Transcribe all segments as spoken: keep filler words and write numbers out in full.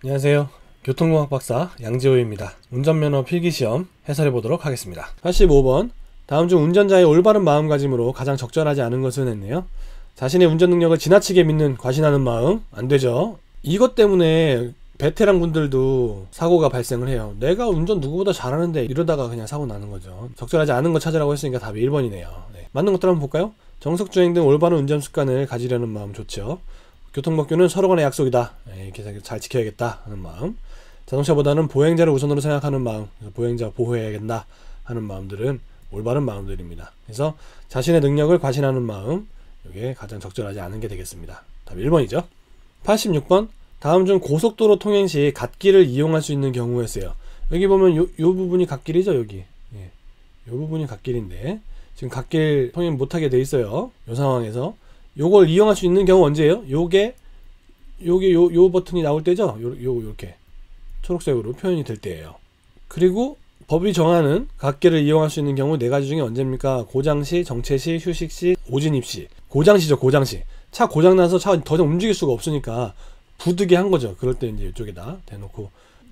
안녕하세요. 교통공학 박사 양지호입니다. 운전면허 필기시험 해설해 보도록 하겠습니다. 팔십오 번. 다음 중 운전자의 올바른 마음가짐으로 가장 적절하지 않은 것은 했네요. 자신의 운전 능력을 지나치게 믿는 과신하는 마음. 안되죠. 이것 때문에 베테랑 분들도 사고가 발생을 해요. 내가 운전 누구보다 잘하는데 이러다가 그냥 사고 나는 거죠. 적절하지 않은 거 찾으라고 했으니까 답이 일 번이네요. 네. 맞는 것들 한번 볼까요? 정석주행 등 올바른 운전 습관을 가지려는 마음 좋죠. 교통법규는 서로 간의 약속이다. 이렇게 잘 지켜야겠다 하는 마음. 자동차보다는 보행자를 우선으로 생각하는 마음. 보행자 보호해야겠다 하는 마음들은 올바른 마음들입니다. 그래서 자신의 능력을 과신하는 마음, 이게 가장 적절하지 않은 게 되겠습니다. 답 일 번이죠. 팔십육 번. 다음 중 고속도로 통행 시 갓길을 이용할 수 있는 경우에 쓰여. 여기 보면 요, 요 부분이 갓길이죠. 여기 예. 요 부분이 갓길인데 지금 갓길 통행 못하게 돼 있어요. 요 상황에서 요걸 이용할 수 있는 경우 언제예요? 요게 요게 요, 요 버튼이 나올 때죠. 요, 요 요렇게 초록색으로 표현이 될 때예요. 그리고 법이 정하는 갓길을 이용할 수 있는 경우 네 가지 중에 언제입니까? 고장시, 정체시, 휴식시, 오진입시. 고장시죠. 고장시. 차 고장나서 차 더 이상 움직일 수가 없으니까 부득이 한 거죠. 그럴 때 이제 이쪽에다 대놓고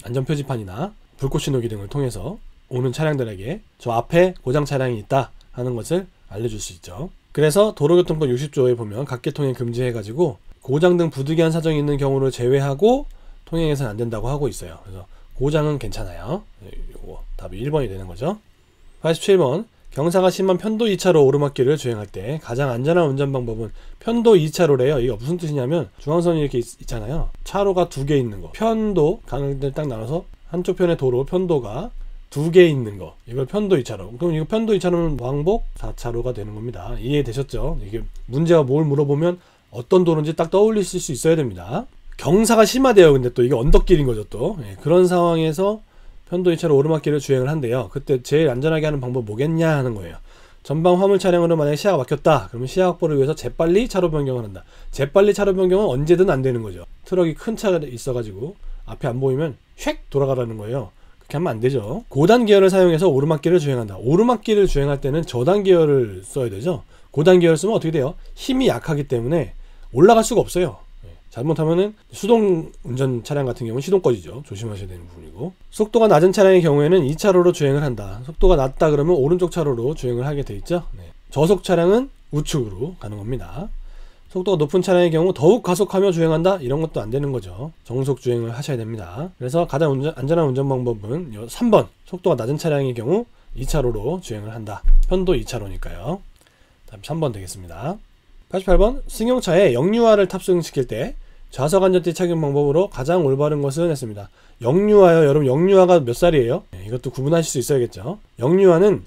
안전표지판이나 불꽃신호기 등을 통해서 오는 차량들에게 저 앞에 고장 차량이 있다 하는 것을 알려줄 수 있죠. 그래서 도로교통법 육십 조에 보면 갓길 통행 금지해가지고 고장 등 부득이한 사정이 있는 경우를 제외하고 통행해서는 안 된다고 하고 있어요. 그래서 고장은 괜찮아요. 요거 답이 일 번이 되는 거죠. 팔십칠 번. 경사가 심한 편도 이 차로 오르막길을 주행할 때 가장 안전한 운전 방법은 편도 이 차로래요. 이게 무슨 뜻이냐면 중앙선이 이렇게 있, 있잖아요. 차로가 두 개 있는 거. 편도 강을 딱 나눠서 한쪽 편의 도로 편도가 두 개 있는 거. 이걸 편도 이 차로. 그럼 이거 편도 이 차로는 왕복 사 차로가 되는 겁니다. 이해되셨죠? 이게 문제가 뭘 물어보면 어떤 도로인지 딱 떠올리실 수 있어야 됩니다. 경사가 심하대요. 근데 또 이게 언덕길인 거죠 또. 예, 그런 상황에서 편도 이 차로 오르막길을 주행을 한대요. 그때 제일 안전하게 하는 방법 뭐겠냐 하는 거예요. 전방 화물 차량으로 만약에 시야가 막혔다. 그러면 시야 확보를 위해서 재빨리 차로 변경을 한다. 재빨리 차로 변경은 언제든 안 되는 거죠. 트럭이 큰 차가 있어가지고 앞에 안 보이면 휙 돌아가라는 거예요. 그렇게 하면 안 되죠. 고단 기어를 사용해서 오르막길을 주행한다. 오르막길을 주행할 때는 저단 기어를 써야 되죠. 고단 기어를 쓰면 어떻게 돼요? 힘이 약하기 때문에 올라갈 수가 없어요. 잘못하면은 수동 운전 차량 같은 경우는 시동 꺼지죠. 조심하셔야 되는 부분이고. 속도가 낮은 차량의 경우에는 이 차로로 주행을 한다. 속도가 낮다 그러면 오른쪽 차로로 주행을 하게 돼 있죠. 네. 저속 차량은 우측으로 가는 겁니다. 속도가 높은 차량의 경우 더욱 가속하며 주행한다. 이런 것도 안 되는 거죠. 정속 주행을 하셔야 됩니다. 그래서 가장 운전, 안전한 운전 방법은 삼 번. 속도가 낮은 차량의 경우 이 차로로 주행을 한다. 편도 이 차로니까요. 다음 삼 번 되겠습니다. 팔십팔 번. 승용차에 영유아를 탑승시킬 때 좌석 안전띠 착용 방법으로 가장 올바른 것은 했습니다. 영유아요. 여러분 영유아가 몇 살이에요? 네, 이것도 구분하실 수 있어야겠죠. 영유아는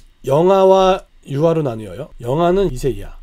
영아와 유아로 나뉘어요. 영아는 이 세 이하,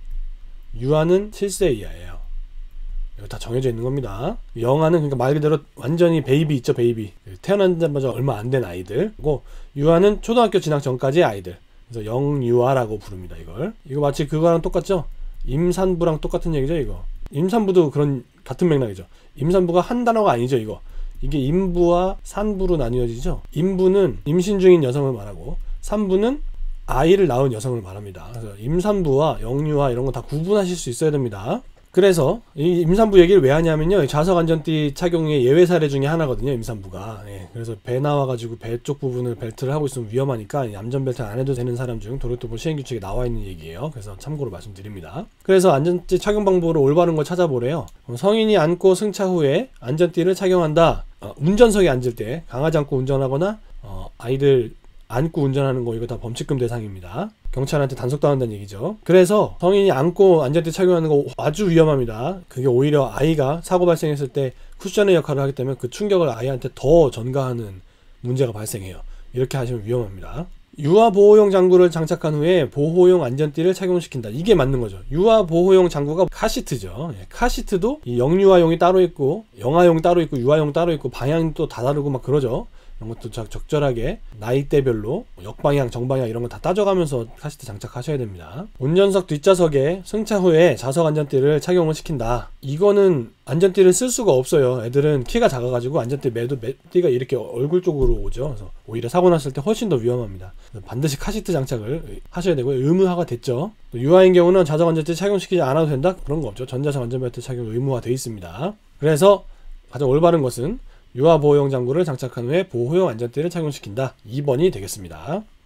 유아는 칠 세 이하예요. 이거 다 정해져 있는 겁니다. 영아는 그러니까 말 그대로 완전히 베이비 있죠. 베이비. 태어난자마자 얼마 안 된 아이들. 그리고 유아는 초등학교 진학 전까지의 아이들. 그래서 영유아라고 부릅니다. 이걸. 이거 마치 그거랑 똑같죠? 임산부랑 똑같은 얘기죠. 이거 임산부도 그런 같은 맥락이죠. 임산부가 한 단어가 아니죠. 이거 이게 임부와 산부로 나뉘어지죠. 임부는 임신 중인 여성을 말하고 산부는 아이를 낳은 여성을 말합니다. 그래서 임산부와 영유아 이런 거 다 구분하실 수 있어야 됩니다. 그래서 이 임산부 얘기를 왜 하냐면요, 좌석 안전띠 착용의 예외 사례 중에 하나거든요. 임산부가. 예, 그래서 배 나와가지고 배 쪽 부분을 벨트를 하고 있으면 위험하니까 안전벨트 안 해도 되는 사람 중 도로교통법 시행규칙에 나와 있는 얘기예요. 그래서 참고로 말씀드립니다. 그래서 안전띠 착용 방법으로 올바른 걸 찾아보래요. 성인이 앉고 승차 후에 안전띠를 착용한다. 어, 운전석에 앉을 때 강하지 않고 운전하거나 어, 아이들 안고 운전하는 거 이거 다 범칙금 대상입니다. 경찰한테 단속당한다는 얘기죠. 그래서 성인이 안고 안전띠 착용하는 거 아주 위험합니다. 그게 오히려 아이가 사고 발생했을 때 쿠션의 역할을 하기 때문에 그 충격을 아이한테 더 전가하는 문제가 발생해요. 이렇게 하시면 위험합니다. 유아 보호용 장구를 장착한 후에 보호용 안전띠를 착용시킨다. 이게 맞는 거죠. 유아 보호용 장구가 카시트죠. 카시트도 이 영유아용이 따로 있고 영아용이 따로 있고 유아용 따로 있고 방향도 다 다르고 막 그러죠. 이런 것도 적절하게 나이대별로 역방향, 정방향 이런 거 다 따져가면서 카시트 장착하셔야 됩니다. 운전석 뒷좌석에 승차 후에 좌석 안전띠를 착용을 시킨다. 이거는 안전띠를 쓸 수가 없어요. 애들은 키가 작아가지고 안전띠 매도 띠가 이렇게 얼굴 쪽으로 오죠. 그래서 오히려 사고 났을 때 훨씬 더 위험합니다. 반드시 카시트 장착을 하셔야 되고요. 의무화가 됐죠. 유아인 경우는 좌석 안전띠 착용시키지 않아도 된다? 그런 거 없죠. 전자석 안전벨트 착용 의무화 되어 있습니다. 그래서 가장 올바른 것은 유아 보호용 장구를 장착한 후에 보호용 안전띠를 착용시킨다. 이 번이 되겠습니다.